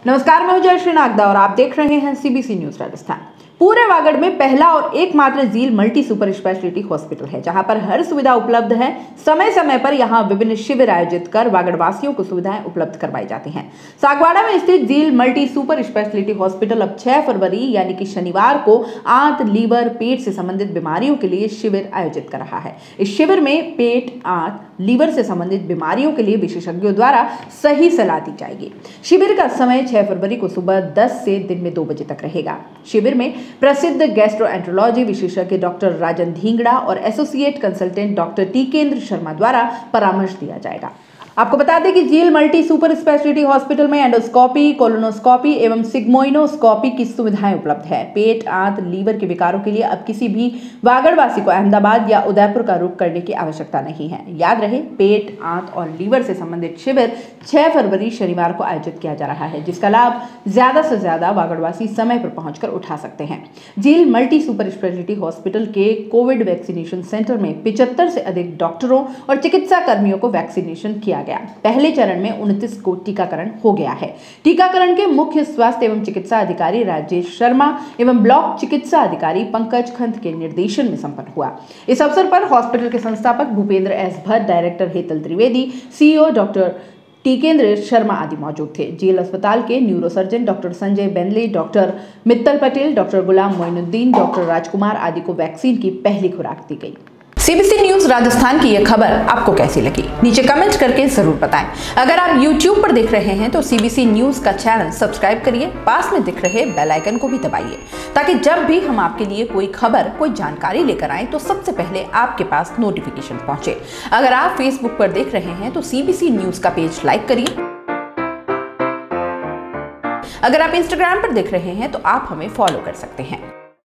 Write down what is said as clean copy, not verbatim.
नमस्कार, मैं हूं जयश्री नागदा और आप देख रहे हैं सीबीसी न्यूज राजस्थान। पूरे वागड़ में पहला और एकमात्र झील मल्टी सुपर स्पेशलिटी हॉस्पिटल है, जहां पर हर सुविधा उपलब्ध है। समय समय पर यहां विभिन्न शिविर आयोजित कर वागड़ वासियों को सुविधाएं उपलब्ध करवाई जाती हैं। सागवाड़ा में स्थित झील मल्टी सुपर स्पेशलिटी हॉस्पिटल अब 6 फरवरी यानी कि शनिवार को आंत, लीवर, पेट से संबंधित बीमारियों के लिए शिविर आयोजित कर रहा है। इस शिविर में पेट, आंत, लीवर से संबंधित बीमारियों के लिए विशेषज्ञों द्वारा सही सलाह दी जाएगी। शिविर का समय 6 फरवरी को सुबह 10 से दिन में 2 बजे तक रहेगा। शिविर में प्रसिद्ध गैस्ट्रोएंट्रोलॉजी विशेषज्ञ डॉक्टर राजन ढींगड़ा और associate consultant doctor Tikendra Sharma द्वारा परामर्श दिया जाएगा। आपको बता दें कि Jheel multi super speciality hospital में एंडोस्कॉपी, कोलोनोस्कॉपी एवं सिग्मोइनोस्कॉपी की सुविधाएं उपलब्ध है। पेट, आंत, लीवर के विकारों के लिए अब किसी भी वागड़वासी को अहमदाबाद या उदयपुर का रुख करने की आवश्यकता नहीं है। याद रहे, पेट, आंत और लीवर से संबंधित शिविर 6 फरवरी शनिवार को आयोजित किया जा रहा है, जिसका लाभ ज्यादा से ज्यादा वागड़वासी समय पर पहुंचकर उठा सकते हैं। Jheel multi super speciality hospital के कोविड वैक्सीनेशन सेंटर में 75 से अधिक डॉक्टरों और चिकित्सा कर्मियों को वैक्सीनेशन किया गया। पहले चरण में 29 को टीकाकरण हो गया है। टीकाकरण के मुख्य स्वास्थ्य एवं चिकित्सा अधिकारी राजेश शर्मा एवं ब्लॉक चिकित्सा अधिकारी पंकज खंत के निर्देशन में संपन्न हुआ। इस अवसर पर हॉस्पिटल के संस्थापक Bhupendra S Bhatt, director Hetal Trivedi, CEO doctor Tikendra Sharma आदि मौजूद थे। जेल अस्पताल के neurosurgeon doctor Sanjay Bendle, doctor Mittal Patel, doctor Ghulam Moinuddin, doctor Rajkumar आदि को वैक्सीन की पहली खुराक दी गई। सीबीसी न्यूज राजस्थान की यह खबर आपको कैसी लगी, नीचे कमेंट करके जरूर बताएं। अगर आप YouTube पर देख रहे हैं तो सीबीसी न्यूज का चैनल सब्सक्राइब करिए, पास में दिख रहे बेल आइकन को भी दबाइए, ताकि जब भी हम आपके लिए कोई खबर, कोई जानकारी लेकर आए तो सबसे पहले आपके पास नोटिफिकेशन पहुंचे। अगर आप Facebook पर देख रहे हैं तो सीबीसी न्यूज का पेज लाइक करिए। अगर आप Instagram पर देख रहे हैं तो आप हमें फॉलो कर सकते हैं।